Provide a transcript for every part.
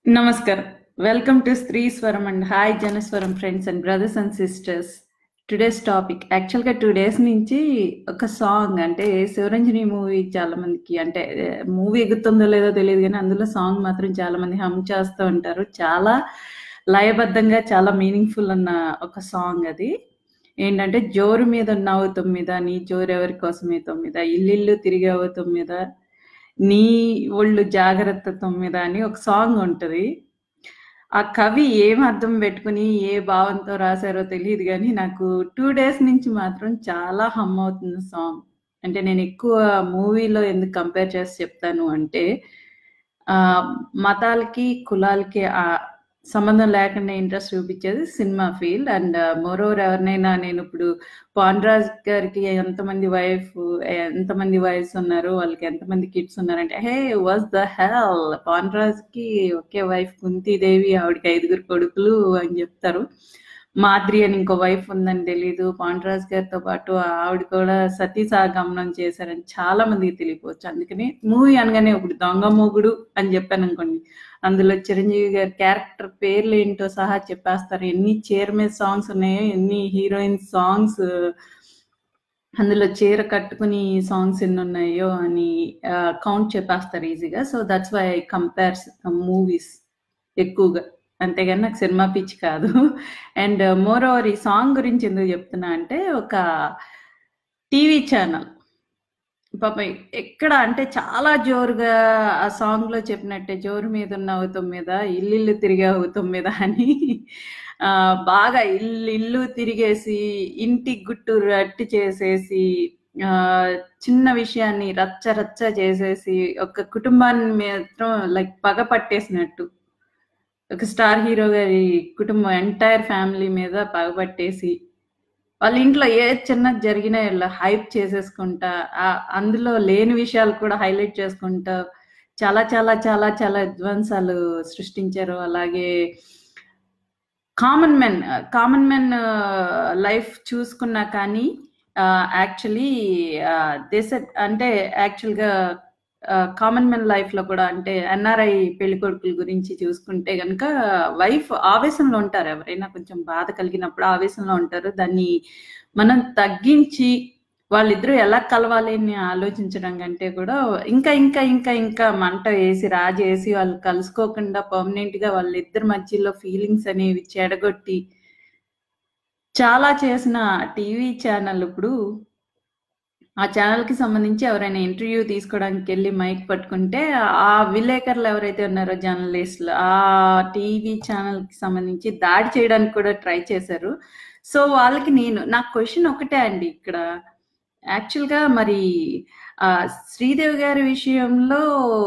Namaskar. Welcome to Stree Swaram and hi Janaswaram friends and brothers and sisters. Today's topic యాక్చువల్గా 2 days నుంచి ఒక song అంటే Sivaranjani movie చాలా మందికి అంటే మూవీ ఎగుతుందో లేదో తెలియదు కానీ అందులో సాంగ్ మాత్రం చాలా మంది హమ్ చేస్తూ ఉంటారు. చాలా లయబద్ధంగా చాలా మీనింగ్ఫుల్ ఉన్న ఒక సాంగ్ అది. ఏంటంటే జోరు మీద ఉన్నావు తొమ్మిద నీ జోరు ఎవరి కోసమే తొమ్మిద ఇల్లిల్లు తిరిగావు తొమ్మిద నీ ఒళ్ళు జాగ్రత్త తొమ్మిద అని ఒక సాంగ్ ఉంటుంది. ఆ కవి ఏం అర్థం పెట్టుకుని ఏ భావంతో రాశారో తెలియదు కానీ నాకు 2 days నుంచి మాత్రం చాలా హమ్ అవుతుంది సాంగ్. అంటే నేను ఎక్కువ మూవీలో ఎందుకు కంపేర్ చేసి చెప్తాను అంటే మతాలకి కులాలకి సంబంధం లేకుండా ఇంట్రెస్ట్ చూపించేది సినిమా ఫీల్డ్. అండ్ మోరోవర్ ఎవరినైనా నేను ఇప్పుడు పాండ్రాజ్ గారికి ఎంతమంది వైఫ్స్ ఉన్నారు, వాళ్ళకి ఎంతమంది కిడ్స్ ఉన్నారంటే హే వాజ్ ద హెల్, పాండ్రాజ్కి ఒకే వైఫ్ కుంతీదేవి, ఆవిడకి 5 కొడుకులు అని చెప్తారు. మాద్రి అని ఇంకో వైఫ్ ఉందని తెలీదు. పాండ్రాజ్ గారితో పాటు ఆవిడ కూడా సతీసాగమనం చేశారని చాలా మందికి తెలియపోవచ్చు. అందుకని మూవీ అనగానే ఇప్పుడు దొంగ మొగుడు అని చెప్పాను అనుకోండి, అందులో చిరంజీవి గారి క్యారెక్టర్ పేర్లు ఏంటో సహా చెప్పేస్తారు. ఎన్ని చీర సాంగ్స్ ఉన్నాయో, ఎన్ని హీరోయిన్ సాంగ్స్ అందులో చీర కట్టుకుని సాంగ్స్ ఎన్ని ఉన్నాయో అని కౌంట్ చెప్పేస్తారు ఈజీగా. So that's why I compares movies ఎక్కువగా, అంతేగాని నాకు సినిమా పిచ్చి కాదు. అండ్ మోర్ ఓవర్ ఈ సాంగ్ గురించి ఎందుకు చెప్తున్నా అంటే ఒక టీవీ ఛానల్ పాప ఎక్కడ అంటే చాలా జోరుగా ఆ సాంగ్ లో చెప్పినట్టే జోరు మీద ఉన్నావు తొమ్మిద ఇల్లు తిరిగావు తొమ్మిద అని బాగా ఇల్లు తిరిగేసి ఇంటి గుట్టు రట్టి చేసేసి చిన్న విషయాన్ని రచ్చ చేసేసి ఒక కుటుంబాన్ని మాత్రం లైక్ పగ పట్టేసినట్టు, ఒక స్టార్ హీరో గారి కుటుంబం ఎంటైర్ ఫ్యామిలీ మీద పగబట్టేసి వాళ్ళ ఇంట్లో ఏ చిన్నది జరిగినా ఇలా హైప్ చేసేసుకుంటా, అందులో లేని విషయాలు కూడా హైలైట్ చేసుకుంటా చాలా చాలా చాలా చాలా విధ్వంసాలు సృష్టించారు. అలాగే కామన్ మెన్ లైఫ్ చూసుకున్నా కానీ యాక్చువల్లీ యాక్చువల్గా కామన్ మెన్ లైఫ్ లో కూడా అంటే ఎన్ఆర్ఐ పెళ్లి కొడుకుల గురించి చూసుకుంటే కనుక వైఫ్ ఆవేశంలో ఉంటారు. ఎవరైనా కొంచెం బాధ కలిగినప్పుడు ఆవేశంలో ఉంటారు. దాన్ని మనం తగ్గించి వాళ్ళిద్దరూ ఎలా కలవాలి అని ఆలోచించడం కంటే కూడా ఇంకా ఇంకా ఇంకా ఇంకా మంట వేసి రాజేసి వాళ్ళు కలుసుకోకుండా పర్మనెంట్ గా వాళ్ళిద్దరి మధ్యలో ఫీలింగ్స్ అనేవి చెడగొట్టి చాలా చేసిన టీవీ ఛానల్ ఇప్పుడు ఆ ఛానల్కి సంబంధించి ఎవరైనా ఇంటర్వ్యూ తీసుకోవడానికి వెళ్ళి మైక్ పట్టుకుంటే ఆ విలేకరులు ఎవరైతే ఉన్నారో జర్నలిస్టులు ఆ టీవీ ఛానల్కి సంబంధించి దాడి చేయడానికి కూడా ట్రై చేశారు. సో వాళ్ళకి నాకు క్వశ్చన్ ఒకటే అండి ఇక్కడ, యాక్చువల్గా మరి శ్రీదేవి గారి విషయంలో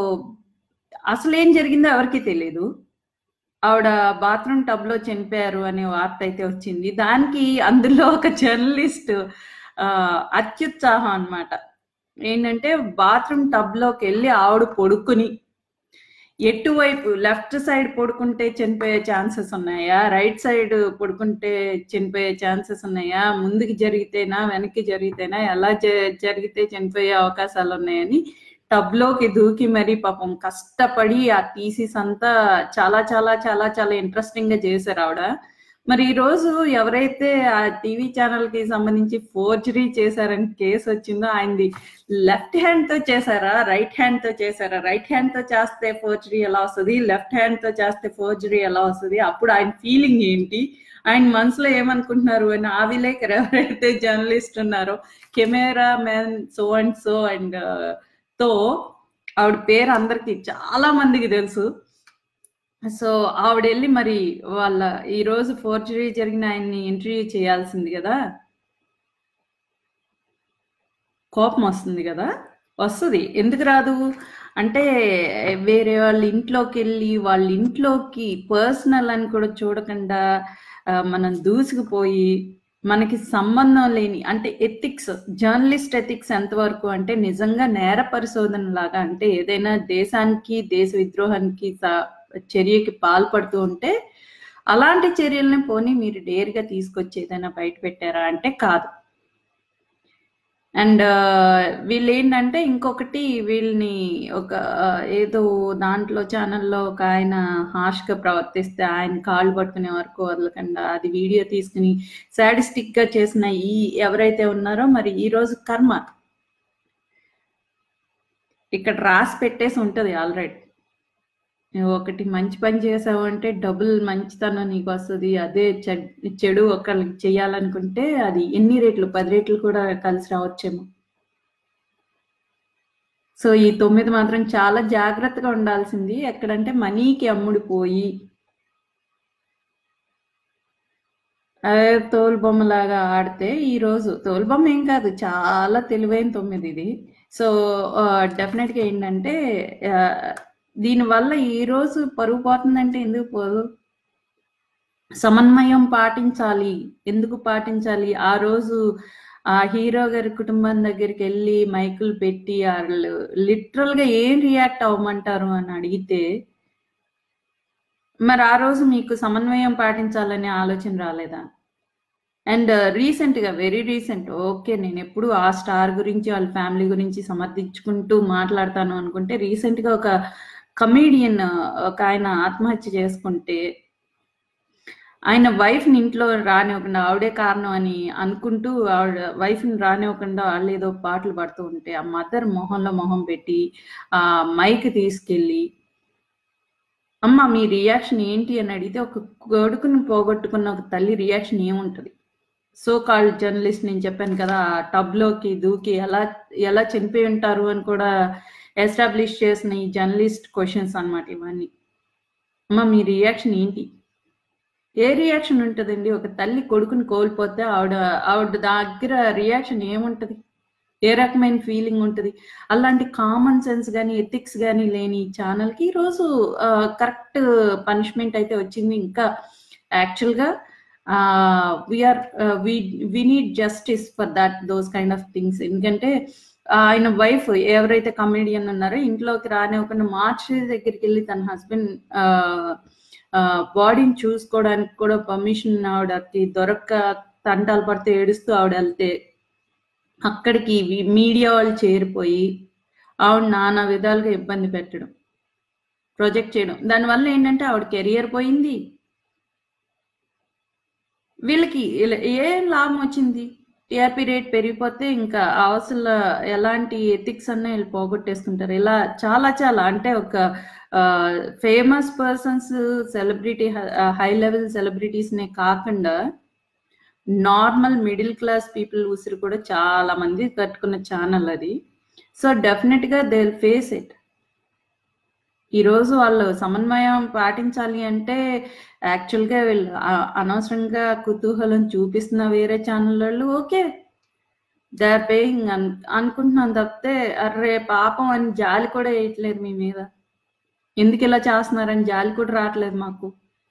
అసలు ఏం జరిగిందో ఎవరికి తెలియదు. ఆవిడ బాత్రూమ్ టబ్లో చనిపోయారు అనే వార్త అయితే వచ్చింది. దానికి అందులో ఒక జర్నలిస్ట్ అత్యుత్సాహం అన్నమాట. ఏంటంటే బాత్రూమ్ టబ్లోకి వెళ్ళి ఆవిడ పడుకుని ఎటువైపు లెఫ్ట్ సైడ్ పడుకుంటే చనిపోయే ఛాన్సెస్ ఉన్నాయా, రైట్ సైడ్ పడుకుంటే చనిపోయే ఛాన్సెస్ ఉన్నాయా, ముందుకు జరిగితేనా వెనక్కి జరిగితేనా, ఎలా జరిగితే చనిపోయే అవకాశాలు ఉన్నాయని టబ్లోకి దూకి మరీ పాపం కష్టపడి ఆ థీసిస్ అంతా చాలా చాలా చాలా చాలా ఇంట్రెస్టింగ్ గా చేశారు ఆవిడ. మరి ఈ రోజు ఎవరైతే ఆ టీవీ ఛానల్ కి సంబంధించి ఫోర్జరీ చేశారని కేసు వచ్చిందో ఆయనది లెఫ్ట్ హ్యాండ్ తో చేశారా రైట్ హ్యాండ్ తో చేశారా, రైట్ హ్యాండ్ తో చేస్తే ఫోర్జరీ ఎలా వస్తుంది, లెఫ్ట్ హ్యాండ్ తో చేస్తే ఫోర్జరీ ఎలా వస్తుంది, అప్పుడు ఆయన ఫీలింగ్ ఏంటి, ఆయన మనసులో ఏమనుకుంటున్నారు అని ఆ విలేకరు ఎవరైతే జర్నలిస్ట్ ఉన్నారో camera man so and so and తో ఆవిడ పేరు అందరికి చాలా మందికి తెలుసు. సో ఆవిడ వెళ్ళి మరి వాళ్ళ ఈరోజు ఫోర్జరీ జరిగిన ఆయన్ని ఇంటర్వ్యూ చేయాల్సింది కదా, కోపం వస్తుంది కదా, వస్తుంది, ఎందుకు రాదు అంటే వేరే వాళ్ళ ఇంట్లోకి వెళ్ళి వాళ్ళ ఇంట్లోకి పర్సనల్ అని కూడా చూడకుండా మనం దూసుకుపోయి మనకి సంబంధం లేని అంటే ఎథిక్స్, జర్నలిస్ట్ ఎథిక్స్ ఎంతవరకు అంటే నిజంగా నేర పరిశోధన లాగా, అంటే ఏదైనా దేశానికి దేశ విద్రోహానికి చర్యకి పాల్పడుతూ ఉంటే అలాంటి చర్యల్ని పోనీ మీరు డేర్గా తీసుకొచ్చి ఏదైనా బయట పెట్టారా అంటే కాదు. అండ్ వీళ్ళేంటంటే ఇంకొకటి వీళ్ళని ఒక ఏదో దాంట్లో ఛానల్లో ఒక ఆయన హార్ష్గా ప్రవర్తిస్తే ఆయన కాళ్ళు పట్టుకునే వరకు వదలకుండా అది వీడియో తీసుకుని సాడిస్టిక్గా చేసిన ఈ ఎవరైతే ఉన్నారో మరి ఈ రోజు కర్మ ఇక్కడ రాసి పెట్టేసి ఉంటుంది ఆల్రెడీ. నువ్వు ఒకటి మంచి పని చేసావు అంటే డబుల్ మంచితనం నీకు వస్తుంది. అదే చెడు ఒకళ్ళకి చేయాలనుకుంటే అది ఎన్ని రెట్లు 10 రెట్లు కూడా కలిసి రావచ్చేమో. సో ఈ 9 మాత్రం చాలా జాగ్రత్తగా ఉండాల్సింది. ఎక్కడంటే మనీకి అమ్ముడిపోయి తోలుబొమ్మలాగా ఆడితే ఈరోజు తోలుబొమ్మ ఏం కాదు, చాలా తెలివైన 9 ఇది. సో డెఫినెట్గా ఏంటంటే దీనివల్ల ఈరోజు పరుగు పోతుందంటే ఎందుకు పోదు? సమన్వయం పాటించాలి. ఎందుకు పాటించాలి? ఆ రోజు ఆ హీరో గారి కుటుంబం దగ్గరికి వెళ్ళి మైకులు పెట్టి వాళ్ళు లిటరల్గా ఏం రియాక్ట్ అవ్వమంటారు అని అడిగితే మరి ఆ రోజు మీకు సమన్వయం పాటించాలనే ఆలోచన రాలేదా? అండ్ రీసెంట్గా వెరీ రీసెంట్, ఓకే నేను ఎప్పుడు ఆ స్టార్ గురించి వాళ్ళ ఫ్యామిలీ గురించి సమర్థించుకుంటూ మాట్లాడతాను అనుకుంటే రీసెంట్గా ఒక కమీడియన్ ఒక ఆయన ఆత్మహత్య చేసుకుంటే ఆయన వైఫ్ని ఇంట్లో రానివ్వకుండా ఆవిడే కారణం అని అనుకుంటూ ఆవిడ వైఫ్ని రానివ్వకుండా వాళ్ళు ఏదో పాటలు పాడుతూ ఉంటే ఆ మదర్ మొహంలో మొహం పెట్టి ఆ మైక్ తీసుకెళ్ళి అమ్మ మీ రియాక్షన్ ఏంటి అని అడిగితే ఒక కొడుకుని పోగొట్టుకున్న ఒక తల్లి రియాక్షన్ ఏముంటుంది? సో కాల్డ్ జర్నలిస్ట్ నేను చెప్పాను కదా, టబ్లోకి దూకి ఎలా చనిపోయి ఉంటారు అని కూడా ఎస్టాబ్లిష్ చేసిన ఈ జర్నలిస్ట్ క్వశ్చన్స్ అన్నమాట ఇవన్నీ. అమ్మ మీ రియాక్షన్ ఏంటి? ఏ రియాక్షన్ ఉంటుందండి? ఒక తల్లి కొడుకుని కోల్పోతే ఆవిడ దగ్గర రియాక్షన్ ఏముంటుంది? ఏ రకమైన ఫీలింగ్ ఉంటుంది? అలాంటి కామన్ సెన్స్ కానీ ఎథిక్స్ కానీ లేని ఛానల్కి ఈరోజు కరెక్ట్ పనిష్మెంట్ అయితే వచ్చింది. ఇంకా యాక్చువల్గా we need justice for those kind of things. ఎందుకంటే ఆయన వైఫ్ ఎవరైతే కమెడియన్ ఉన్నారో ఇంట్లోకి రానివ్వకుండా మార్చి దగ్గరికి వెళ్ళి తన హస్బెండ్ బాడీని చూసుకోవడానికి కూడా పర్మిషన్ ఆవిడకి దొరక్క తంటాలు పడితే ఏడుస్తూ ఆవిడ వెళ్తే అక్కడికి మీడియా వాళ్ళు చేరిపోయి ఆవిడ నానా విధాలుగా ఇబ్బంది పెట్టడం, ప్రొజెక్ట్ చేయడం. దానివల్ల ఏంటంటే ఆవిడ కెరియర్ పోయింది. వీళ్ళకి ఏం లాభం వచ్చింది? టీఆర్పీ రేట్ పెరిగిపోతే ఇంకా అసలు ఎలాంటి ఎథిక్స్ అన్న వీళ్ళు పోగొట్టేస్తుంటారు. ఇలా చాలా చాలా అంటే ఒక famous persons, celebrity, high level సెలబ్రిటీస్నే కాకుండా నార్మల్ మిడిల్ క్లాస్ పీపుల్ ఉసిరి కూడా చాలా మంది కట్టుకున్న ఛానల్ అది. సో డెఫినెట్గా దే విల్ ఫేస్ ఇట్. ఈరోజు వాళ్ళు సమన్వయం పాటించాలి అంటే యాక్చువల్గా వీళ్ళు అనవసరంగా కుతూహలం చూపిస్తున్న వేరే ఛానల్ వాళ్ళు ఓకే దే ఆర్ పేయింగ్ అనుకుంటున్నాను తప్పితే అర్రే పాపం అని జాలి కూడా వేయట్లేదు మీ మీద. ఎందుకు ఇలా చేస్తున్నారని జాలి కూడా రావట్లేదు మాకు.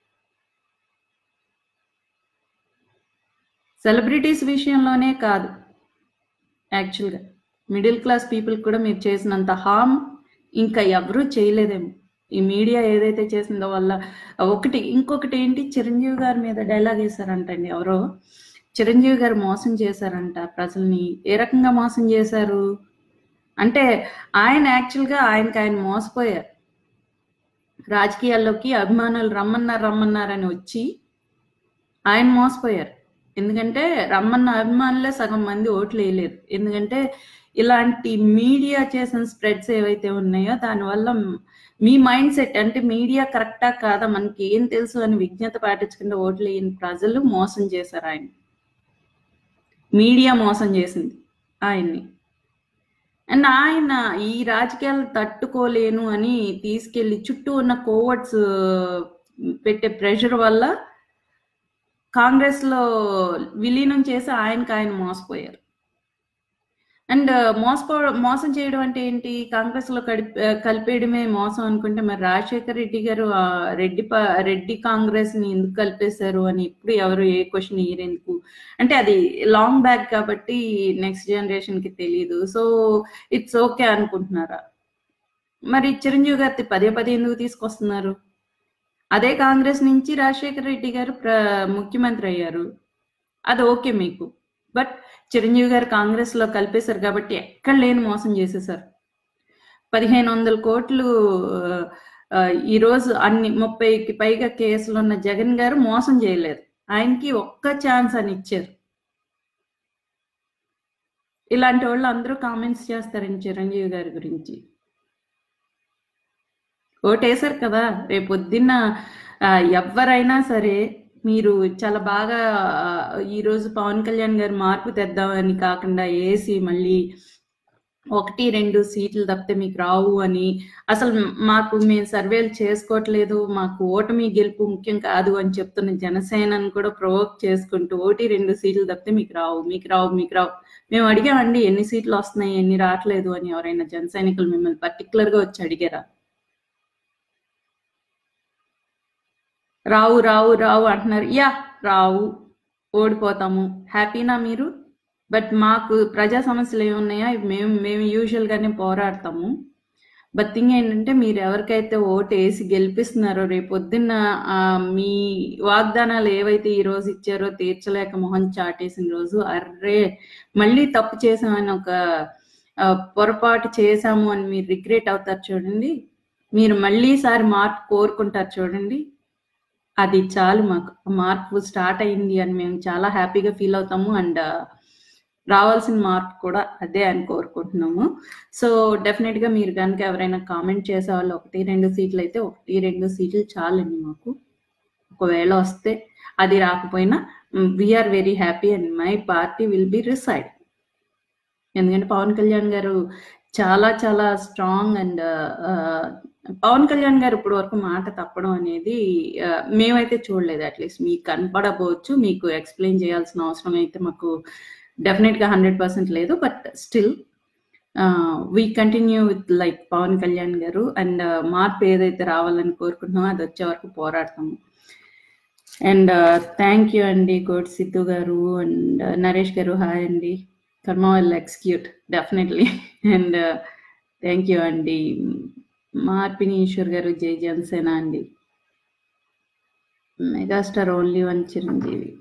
సెలబ్రిటీస్ విషయంలోనే కాదు, యాక్చువల్గా మిడిల్ క్లాస్ పీపుల్ కూడా మీరు చేసినంత హార్మ్ ఇంకా ఎవరూ చేయలేదేమో. ఈ మీడియా ఏదైతే చేసిందో వల్ల ఇంకొకటి ఏంటి, చిరంజీవి గారి మీద డైలాగ్ వేశారంటండి ఎవరో. చిరంజీవి గారు మోసం చేశారంట ప్రజల్ని. ఏ రకంగా మోసం చేశారు అంటే ఆయన యాక్చువల్గా ఆయన మోసపోయారు. రాజకీయాల్లోకి అభిమానులు రమ్మన్నారని వచ్చి ఆయన మోసపోయారు. ఎందుకంటే రమ్మన్న అభిమానులే సగం మంది ఓట్లు వేయలేదు. ఎందుకంటే ఇలాంటి మీడియా చేసిన స్ప్రెడ్స్ ఏవైతే ఉన్నాయో దానివల్ల మీ మైండ్ సెట్ అంటే మీడియా కరెక్టా కాదా మనకి ఏం తెలుసు అని విజ్ఞత పాటించకుండా ఓట్లు వేయని ప్రజలు మోసం చేశారు ఆయన. మీడియా మోసం చేసింది ఆయన్ని. అండ్ ఆయన ఈ రాజకీయాలు తట్టుకోలేను అని తీసుకెళ్లి చుట్టూ ఉన్న కోవర్ట్స్ పెట్టే ప్రెషర్ వల్ల కాంగ్రెస్లో విలీనం చేసి ఆయన మోసపోయారు. అండ్ మోసం చేయడం అంటే ఏంటి? కాంగ్రెస్లో కలిపేయడమే మోసం అనుకుంటే మరి రాజశేఖర్ రెడ్డి గారు రెడ్డి కాంగ్రెస్ని ఎందుకు కలిపేశారు అని ఇప్పుడు ఎవరు ఏ క్వశ్చన్ ఇయ్యరెందుకు అంటే అది లాంగ్ బ్యాక్ కాబట్టి నెక్స్ట్ జనరేషన్కి తెలియదు. సో ఇట్స్ ఓకే అనుకుంటున్నారా? మరి చిరంజీవి గారి పదే ఎందుకు తీసుకొస్తున్నారు? అదే కాంగ్రెస్ నుంచి రాజశేఖర్ రెడ్డి గారు ముఖ్యమంత్రి అయ్యారు, అది ఓకే మీకు. బట్ చిరంజీవి గారు కాంగ్రెస్ లో కలిపేశారు కాబట్టి ఎక్కడ లేని మోసం చేసేసారు. 1500 కోట్లు ఈరోజు అన్ని 30కి పైగా కేసులు ఉన్న జగన్ గారు మోసం చేయలేదు. ఆయనకి ఒక్క ఛాన్స్ అని ఇచ్చారు. ఇలాంటి వాళ్ళు అందరూ కామెంట్స్ చేస్తారండి చిరంజీవి గారి గురించి. ఓటేశారు కదా, రేపొద్దున్న ఎవరైనా సరే మీరు చాలా బాగా ఈరోజు పవన్ కళ్యాణ్ గారు మార్పు తెద్దామని కాకుండా వేసి మళ్ళీ 1-2 సీట్లు తప్పితే మీకు రావు అని, అసలు మాకు మేము సర్వేలు చేసుకోవట్లేదు, మాకు ఓటమి గెలుపు ముఖ్యం కాదు అని చెప్తున్న జనసేనని కూడా ప్రొవోక్ చేసుకుంటూ 1-2 సీట్లు తప్పితే మీకు రావు. మేము అడిగామండి ఎన్ని సీట్లు వస్తున్నాయి, ఎన్ని రావట్లేదు అని. ఎవరైనా జన సైనికులు మిమ్మల్ని పర్టికులర్గా వచ్చి అడిగారా? రావు రావు రావు అంటున్నారు. రావు, ఓడిపోతాము, హ్యాపీనా మీరు? బట్ మాకు ప్రజా సమస్యలు ఏమున్నాయా మేము యూజువల్గానే పోరాడతాము. బట్ థింగ్ ఏంటంటే మీరు ఎవరికైతే ఓటు వేసి గెలిపిస్తున్నారో రేపొద్దున్న మీ వాగ్దానాలు ఏవైతే ఈ రోజు ఇచ్చారో తీర్చలేక మొహం చాటేసిన రోజు అర్రే మళ్ళీ తప్పు చేసామని ఒక పొరపాటు చేశాము అని మీరు రిగ్రెట్ అవుతారు చూడండి. మీరు మళ్ళీసారి మార్పు కోరుకుంటారు చూడండి. అది చాలు, మాకు మార్పు స్టార్ట్ అయింది అని మేము చాలా హ్యాపీగా ఫీల్ అవుతాము. అండ్ రావాల్సిన మార్పు కూడా అదే అని కోరుకుంటున్నాము. సో డెఫినెట్గా మీరు కనుక ఎవరైనా కామెంట్ చేసే వాళ్ళు 1-2 సీట్లు అయితే 1-2 సీట్లు చాలండి మాకు. ఒకవేళ వస్తే, అది రాకపోయినా we are very happy and my party will be reside. ఎందుకంటే పవన్ కళ్యాణ్ గారు చాలా చాలా స్ట్రాంగ్. అండ్ పవన్ కళ్యాణ్ గారు ఇప్పటి వరకు మాట తప్పడం అనేది మేమైతే చూడలేదు. అట్లీస్ట్ మీకు కనపడబోవచ్చు, మీకు ఎక్స్ప్లెయిన్ చేయాల్సిన అవసరం అయితే మాకు డెఫినెట్గా 100% లేదు. But still we continue with like Pawan Kalyan గారు. అండ్ మార్పు ఏదైతే రావాలని కోరుకుంటున్నామో అది వచ్చే వరకు పోరాడతాము. అండ్ థ్యాంక్ యూ అండి కోటి సిద్ధు గారు అండ్ నరేష్ గారు. హాయ్ అండి. Karma will execute definitely. And thank you అండి మార్పిని ఈశ్వర్ గారు. జై జనసేన అండి. Megastar only one Chiranjeevi.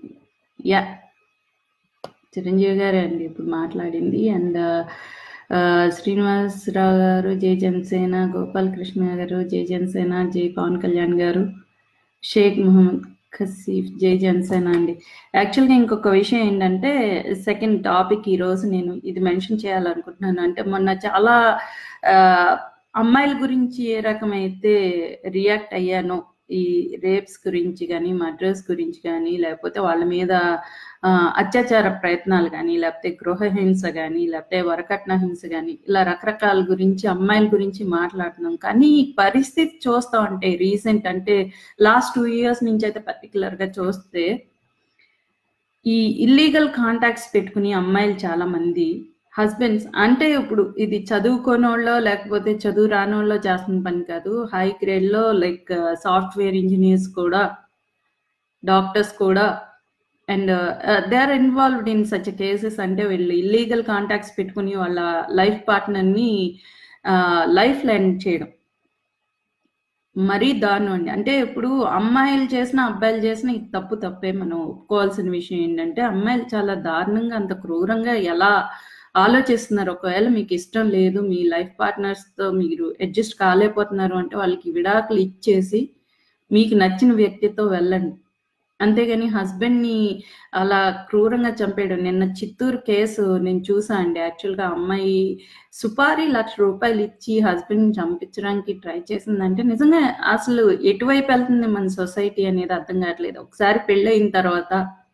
Chiranjeevi గారే అండి ఇప్పుడు మాట్లాడింది. అండ్ శ్రీనివాసరావు గారు జై జనసేన. గోపాలకృష్ణ గారు జై జనసేన. జై పవన్ కళ్యాణ్ గారు. షేక్ మొహమ్మద్ ఖసీఫ్ జై జనసేన అండి. యాక్చువల్గా ఇంకొక విషయం ఏంటంటే సెకండ్ టాపిక్ ఈరోజు నేను ఇది మెన్షన్ చేయాలనుకుంటున్నాను. అంటే మొన్న చాలా అమ్మాయిల గురించి ఏ రకమైతే రియాక్ట్ అయ్యానో, ఈ రేప్స్ గురించి కానీ, మర్డర్స్ గురించి కానీ, లేకపోతే వాళ్ళ మీద అత్యాచార ప్రయత్నాలు కానీ, లేకపోతే గృహహింస కానీ, లేకపోతే వరకట్న హింస కానీ, ఇలా రకరకాల గురించి అమ్మాయిల గురించి మాట్లాడుతున్నాం. కానీ ఈ పరిస్థితి చూస్తా ఉంటే రీసెంట్ అంటే లాస్ట్ 2 years నుంచి అయితే పర్టికులర్గా చూస్తే ఈ ఇల్లీగల్ కాంటాక్ట్స్ పెట్టుకుని అమ్మాయిలు చాలా మంది హస్బెండ్స్, అంటే ఇప్పుడు ఇది చదువుకోనోళ్ళో లేకపోతే చదువు రానోళ్ళో చేస్తున్న పని కాదు. హై గ్రేడ్లో లైక్ సాఫ్ట్వేర్ ఇంజనీర్స్ కూడా, డాక్టర్స్ కూడా, and they are involved in such cases. అంటే వీళ్ళు ఇల్లీగల్ కాంటాక్ట్స్ పెట్టుకుని వాళ్ళ లైఫ్ పార్ట్నర్ని లైఫ్ ఎండ్ చేయడం మరీ దారుణం అండి. అంటే ఇప్పుడు అమ్మాయిలు చేసిన అబ్బాయిలు చేసిన ఇది తప్పే. మనం ఒప్పుకోవాల్సిన విషయం ఏంటంటే అమ్మాయిలు చాలా దారుణంగా అంత క్రూరంగా ఎలా ఆలోచిస్తున్నారు. ఒకవేళ మీకు ఇష్టం లేదు, మీ లైఫ్ పార్ట్నర్స్తో మీరు అడ్జస్ట్ కాలేకపోతున్నారు అంటే వాళ్ళకి విడాకులు ఇచ్చేసి మీకు నచ్చిన వ్యక్తితో వెళ్ళండి. అంతేగాని హస్బెండ్ని అలా క్రూరంగా చంపేయడం. నిన్న చిత్తూరు కేసు నేను చూసా అండి. యాక్చువల్గా అమ్మాయి సుపారీ ₹1,00,000 ఇచ్చి హస్బెండ్ని చంపించడానికి ట్రై చేసిందంటే నిజంగా అసలు ఎటువైపు వెళ్తుంది మన సొసైటీ అనేది అర్థం కావట్లేదు. ఒకసారి పెళ్ళయిన తర్వాత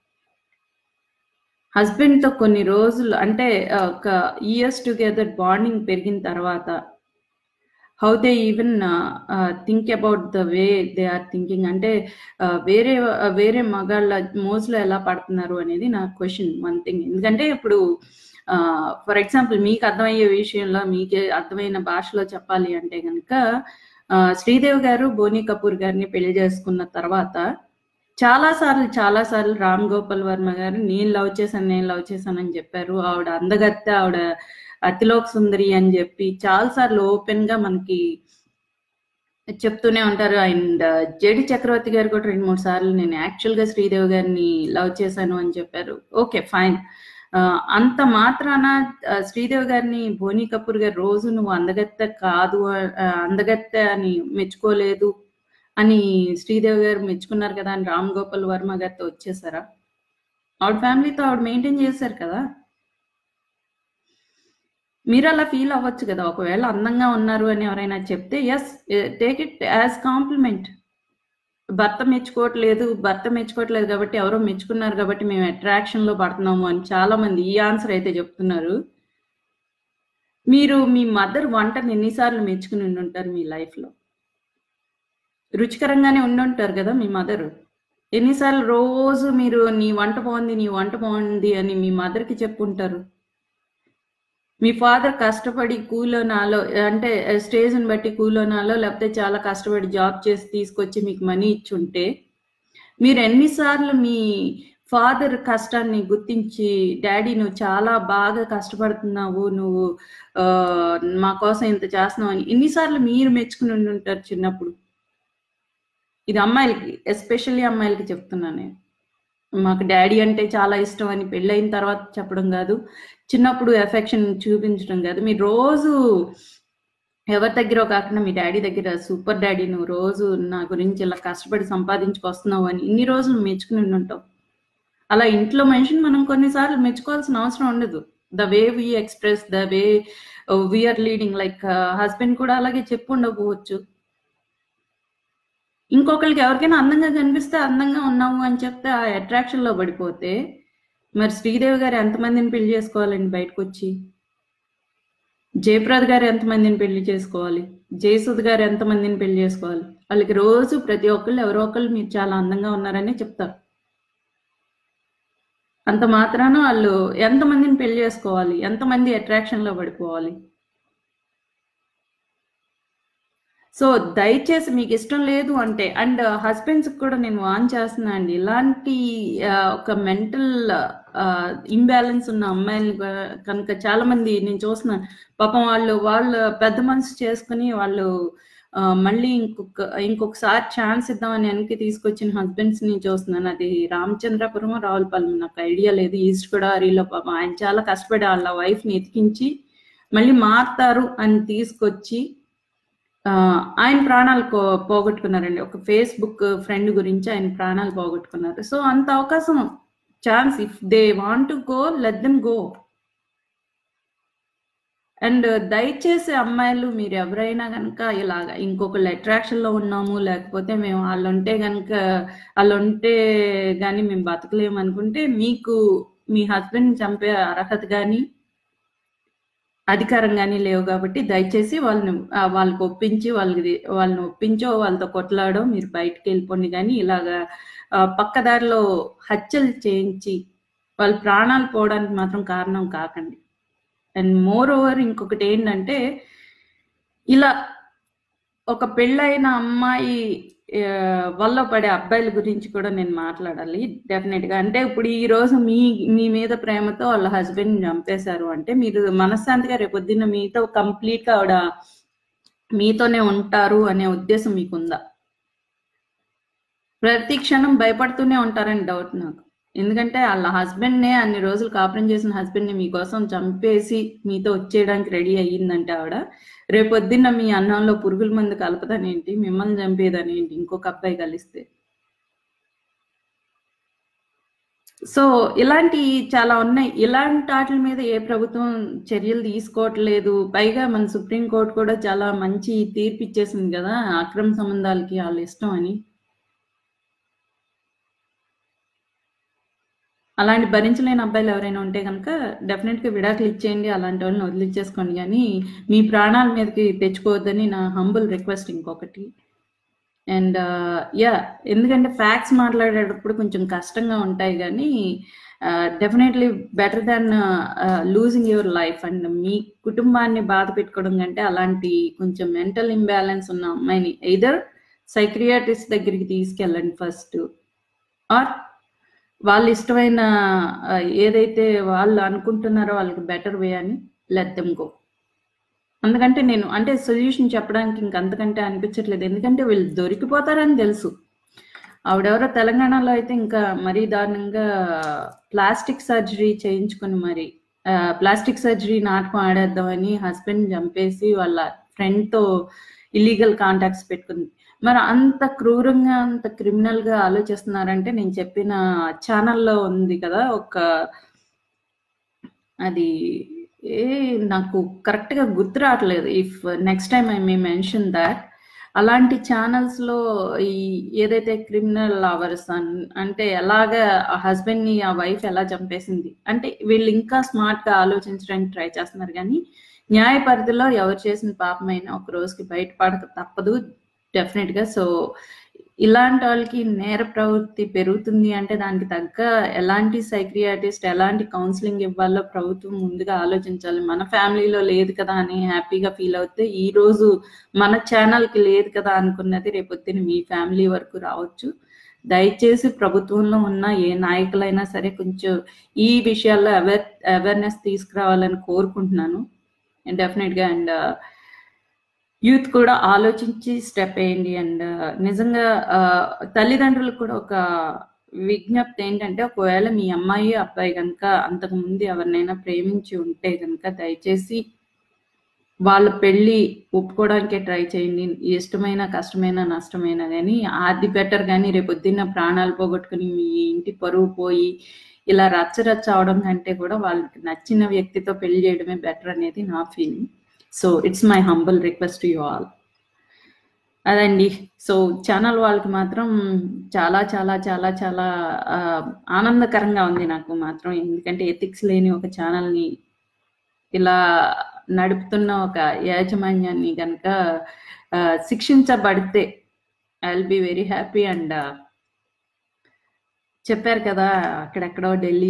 హస్బెండ్తో కొన్ని రోజులు అంటే ఒక ఇయర్స్ టుగెదర్ బాండింగ్ పెరిగిన తర్వాత how they even think about the way they are thinking. అంటే వేరే మగాళ్ళ మోజులో ఎలా పడుతున్నారు అనేది నా క్వశ్చన్. వన్ థింగ్, ఎందుకంటే ఇప్పుడు ఫర్ ఎగ్జాంపుల్ మీకు అర్థమయ్యే విషయంలో, మీకే అర్థమైన భాషలో చెప్పాలి అంటే కనుక శ్రీదేవి గారు బోనీ కపూర్ గారిని పెళ్లి చేసుకున్న తర్వాత చాలాసార్లు రామ్ గోపాల్ వర్మ గారు నేను లవ్ చేశాను అని చెప్పారు. ఆవిడ అందగత్తె, ఆవిడ అతిలోక్ సుందరి అని చెప్పి చాలాసార్లు ఓపెన్ గా మనకి చెప్తూనే ఉంటారు. అండ్ జేడి చక్రవర్తి గారు కూడా 2-3 సార్లు నేను యాక్చువల్ గా శ్రీదేవి గారిని లవ్ చేశాను అని చెప్పారు. ఓకే ఫైన్, అంత మాత్రాన శ్రీదేవి గారిని బోనీ కపూర్ గారు రోజు నువ్వు అందగత్తె కాదు, అందగత్తె అని మెచ్చుకోలేదు అని శ్రీదేవి గారు మెచ్చుకున్నారు కదా అని రామ్ గోపాల్ వర్మ గారితో వచ్చేసారా? ఆవిడ ఫ్యామిలీతో ఆవిడ మెయింటైన్ చేశారు కదా. మీరు అలా ఫీల్ అవ్వచ్చు కదా. ఒకవేళ అందంగా ఉన్నారు అని ఎవరైనా చెప్తే yes, take it as compliment. భర్త మెచ్చుకోవట్లేదు కాబట్టి ఎవరో మెచ్చుకున్నారు కాబట్టి మేము అట్రాక్షన్ లో పడుతున్నాము అని చాలా మంది ఈ ఆన్సర్ అయితే చెప్తున్నారు. మీరు మీ మదర్ వంటని ఎన్నిసార్లు మెచ్చుకుని ఉండుంటారు మీ లైఫ్ లో? రుచికరంగానే ఉండుంటారు కదా మీ మదర్. ఎన్నిసార్లు రోజు మీరు నీ వంట బాగుంది అని మీ మదర్కి చెప్పుంటారు? మీ ఫాదర్ కష్టపడి కూలోనాలో, అంటే స్టేజ్ని బట్టి కూలోనాలో, లేకపోతే చాలా కష్టపడి జాబ్ చేసి తీసుకొచ్చి మీకు మనీ ఇచ్చుంటే మీరు ఎన్నిసార్లు మీ ఫాదర్ కష్టాన్ని గుర్తించి, డాడీ నువ్వు చాలా బాగా కష్టపడుతున్నావు, నువ్వు మా కోసం ఇంత చేస్తున్నావు అని ఎన్నిసార్లు మీరు మెచ్చుకుని ఉండుంటారు చిన్నప్పుడు? ఇది అమ్మాయిలకి, ఎస్పెషల్లీ అమ్మాయిలకి చెప్తున్నాను నేను. మాకు డాడీ అంటే చాలా ఇష్టం అని పెళ్ళైన తర్వాత చెప్పడం కాదు, చిన్నప్పుడు ఎఫెక్షన్ చూపించడం కాదు. మీరు రోజు ఎవరి దగ్గర కాకుండా మీ డాడీ దగ్గర సూపర్ డాడీ నువ్వు రోజు నా గురించి ఇలా కష్టపడి సంపాదించుకొస్తున్నావు అని ఇన్ని రోజులు మెచ్చుకుని ఉంటావు. అలా ఇంట్లో మనిషిని మనం కొన్నిసార్లు మెచ్చుకోవాల్సిన అవసరం ఉండదు. The way we express, the way we are leading, like husband కూడా అలాగే చెప్పు ఉండకపోవచ్చు. ఇంకొకరికి ఎవరికైనా అందంగా కనిపిస్తే అందంగా ఉన్నావు అని చెప్తే ఆ అట్రాక్షన్ లో పడిపోతే మరి శ్రీదేవి గారు ఎంతమందిని పెళ్లి చేసుకోవాలండి బయటకు వచ్చి? జయప్రద గారు ఎంతమందిని పెళ్లి చేసుకోవాలి? జయసుధ గారు ఎంతమందిని పెళ్లి చేసుకోవాలి? వాళ్ళకి రోజు ప్రతి ఒక్కళ్ళు ఎవరో ఒకళ్ళు మీరు చాలా అందంగా ఉన్నారని చెప్తారు. అంత మాత్రాన వాళ్ళు ఎంతమందిని పెళ్లి చేసుకోవాలి? ఎంతమంది అట్రాక్షన్ లో పడిపోవాలి? సో దయచేసి మీకు ఇష్టం లేదు అంటే, అండ్ హస్బెండ్స్ కూడా నేను వార్న్ చేస్తున్నా అండి, ఇలాంటి ఒక మెంటల్ ఇంబ్యాలెన్స్ ఉన్న అమ్మాయిలు కనుక చాలా మంది నేను చూస్తున్నాను. పాపం వాళ్ళు పెద్ద మనసు చేసుకుని వాళ్ళు మళ్ళీ ఇంకొకసారి ఛాన్స్ ఇద్దామని వెనక్కి తీసుకొచ్చిన హస్బెండ్స్ ని చూస్తున్నాను. అది రామచంద్రపురం, రావులపాలెం నాకు ఐడియా లేదు. ఈస్ట్ గోదావరిలో పాపం ఆయన చాలా కష్టపడి వాళ్ళ వైఫ్ ని ఎతికించి మళ్ళీ మారుతారు అని తీసుకొచ్చి ఆయన ప్రాణాలు పోగొట్టుకున్నారండి. ఒక ఫేస్బుక్ ఫ్రెండ్ గురించి ఆయన ప్రాణాలు పోగొట్టుకున్నారు. సో అంత అవకాశం, chance, if they want to go, let them go. And దయచేసి అమ్మాయిలు మీరు ఎవరైనా కనుక ఇలాగ ఇంకొకళ్ళు అట్రాక్షన్ లో ఉన్నాము, లేకపోతే మేము వాళ్ళుంటే కానీ మేము బతకలేము అనుకుంటే మీకు మీ హస్బెండ్ చంపే అర్హత కానీ అధికారం కానీ లేవు. కాబట్టి దయచేసి వాళ్ళకి ఒప్పించి వాళ్ళని ఒప్పించో వాళ్ళతో కొట్లాడో మీరు బయటకు వెళ్ళిపోండి. కానీ ఇలాగా పక్కదారిలో హత్యలు చేయించి వాళ్ళ ప్రాణాలు పోవడానికి మాత్రం కారణం కాకండి. అండ్ మోర్ ఓవర్ ఇంకొకటి ఏంటంటే, ఇలా ఒక పెళ్ళైన అమ్మాయి వల్ల పడే అబ్బాయిల గురించి కూడా నేను మాట్లాడాలి డెఫినెట్ గా. అంటే ఇప్పుడు ఈ రోజు మీ మీద ప్రేమతో వాళ్ళ హస్బెండ్ చంపేశారు అంటే మీరు మనశ్శాంతిగా రేపొద్దున్న మీతో కంప్లీట్ గా ఆవిడ మీతోనే ఉంటారు అనే ఉద్దేశం మీకుందా? ప్రతి క్షణం భయపడుతూనే ఉంటారని డౌట్ నాకు. ఎందుకంటే వాళ్ళ హస్బెండ్ నే అన్ని రోజులు కాపురం చేసిన హస్బెండ్ ని మీకోసం చంపేసి మీతో వచ్చేయడానికి రెడీ అయ్యిందంటే ఆవిడ రేపొద్దున్న మీ అన్నంలో పురుగుల మందు కలపదనేంటి, మిమ్మల్ని చంపేదనేంటి ఇంకొక అబ్బాయి కలిస్తే? సో ఇలాంటి చాలా ఉన్నాయి. ఇలాంటి వాటి మీద ఏ ప్రభుత్వం చర్యలు తీసుకోవట్లేదు. పైగా మన సుప్రీంకోర్టు కూడా చాలా మంచి తీర్పు ఇచ్చేసింది కదా అక్రమ సంబంధాలకి వాళ్ళ ఇష్టం అని. అలాంటి భరించలేని అబ్బాయిలు ఎవరైనా ఉంటే కనుక డెఫినెట్ గా విడాకులు ఇచ్చేయండి, అలాంటి వాళ్ళని వదిలిచ్చేసుకోండి. కానీ మీ ప్రాణాల మీదకి తెచ్చుకోవద్దని నా హంబుల్ రిక్వెస్ట్ ఇంకొకటి. అండ్ ఎందుకంటే ఫ్యాక్ట్స్ మాట్లాడేటప్పుడు కొంచెం కష్టంగా ఉంటాయి, కానీ definitely better than losing your life. And మీ కుటుంబాన్ని బాధ పెట్టుకోవడం కంటే అలాంటి కొంచెం మెంటల్ ఇంబ్యాలెన్స్ ఉన్న అమ్మాయిని ఎయిదర్ సైక్రియాట్రిస్ట్ దగ్గరికి తీసుకెళ్ళండి ఫస్ట్, ఆర్ వాళ్ళు ఇష్టమైన ఏదైతే వాళ్ళు అనుకుంటున్నారో వాళ్ళకి బెటర్ వే అని లెట్ దెమ్ గో. అందుకంటే నేను సొల్యూషన్ చెప్పడానికి ఇంకంతకంటే అనిపించట్లేదు. ఎందుకంటే వీళ్ళు దొరికిపోతారని తెలుసు. ఆవిడెవరో తెలంగాణలో అయితే ఇంకా మరీ దారుణంగా ప్లాస్టిక్ సర్జరీ చేయించుకుని మరి ప్లాస్టిక్ సర్జరీ నాటకం ఆడేద్దామని హస్బెండ్ చంపేసి వాళ్ళ ఫ్రెండ్తో ఇల్లీగల్ కాంటాక్ట్స్ పెట్టుకుంది. మరి అంత క్రూరంగా అంత క్రిమినల్గా ఆలోచిస్తున్నారంటే నేను చెప్పిన ఛానల్లో ఉంది కదా ఒక అది నాకు కరెక్ట్గా గుర్తు రావట్లేదు. If next time I may mention that. అలాంటి ఛానల్స్లో ఈ ఏదైతే క్రిమినల్ లవర్స్ అంటే ఎలాగా ఆ హస్బెండ్ని ఆ వైఫ్ ఎలా చంపేసింది అంటే వీళ్ళు ఇంకా స్మార్ట్గా ఆలోచించడానికి ట్రై చేస్తున్నారు. కానీ న్యాయ పరిధిలో ఎవరు చేసిన పాపమైనా ఒక రోజుకి బయటపడక తప్పదు డెఫినెట్గా. సో ఇలాంటి వాళ్ళకి నేర ప్రవృత్తి పెరుగుతుంది అంటే దానికి తగ్గ ఎలాంటి సైక్రియాటిస్ట్ ఎలాంటి కౌన్సిలింగ్ ఇవ్వాలో ప్రభుత్వం ముందుగా ఆలోచించాలి. మన ఫ్యామిలీలో లేదు కదా అని హ్యాపీగా ఫీల్ అవుతే ఈ రోజు మన ఛానల్కి లేదు కదా అనుకున్నది రేపొద్దున మీ ఫ్యామిలీ వరకు రావచ్చు. దయచేసి ప్రభుత్వంలో ఉన్న ఏ నాయకులైనా సరే కొంచెం ఈ విషయాల్లో అవేర్నెస్ తీసుకురావాలని కోరుకుంటున్నాను డెఫినెట్గా. అండ్ యూత్ కూడా ఆలోచించి స్టెప్ వేయండి. అండ్ నిజంగా తల్లిదండ్రులకు కూడా ఒక విజ్ఞప్తి ఏంటంటే ఒకవేళ మీ అమ్మాయి అబ్బాయి కనుక అంతకుముందు ఎవరినైనా ప్రేమించి ఉంటే కనుక దయచేసి వాళ్ళ పెళ్ళి ఒప్పుకోవడానికే ట్రై చేయండి. ఇష్టమైన కష్టమైన నష్టమైన కానీ అది బెటర్. కానీ రేపొద్దున్న ప్రాణాలు పోగొట్టుకుని మీ ఇంటి పరువు పోయి ఇలా రచ్చ అవడం కంటే కూడా వాళ్ళకి నచ్చిన వ్యక్తితో పెళ్లి చేయడమే బెటర్ అనేది నా feeling. So it's my humble request to you all. అదండి. సో ఛానల్ వాళ్ళకి మాత్రం చాలా చాలా చాలా చాలా ఆనందకరంగా ఉంది నాకు మాత్రం. ఎందుకంటే ఎథిక్స్ లేని ఒక ఛానల్ని ఇలా నడుపుతున్న ఒక యాజమాన్యాన్ని కనుక శిక్షించబడితే I will be very happy. And చెప్పారు కదా అక్కడెక్కడో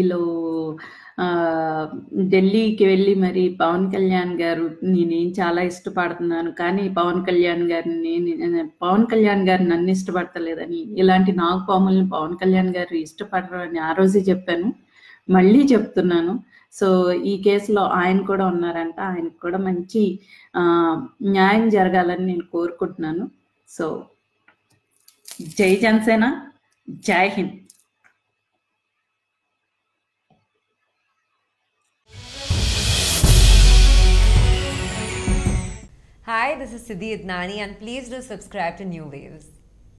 ఢిల్లీకి వెళ్ళి మరి పవన్ కళ్యాణ్ గారు నేనేం చాలా ఇష్టపడుతున్నాను కానీ పవన్ కళ్యాణ్ గారు నన్ను ఇష్టపడతలేదని, ఇలాంటి నాగపాములను పవన్ కళ్యాణ్ గారు ఇష్టపడరు అని ఆ రోజే చెప్పాను, మళ్ళీ చెప్తున్నాను. సో ఈ కేసులో ఆయన కూడా ఉన్నారంట, ఆయనకు కూడా మంచి న్యాయం జరగాలని నేను కోరుకుంటున్నాను. సో జై జనసేన, జై Hind. Hi, this is Siddhi Idnani and please do subscribe to New Waves.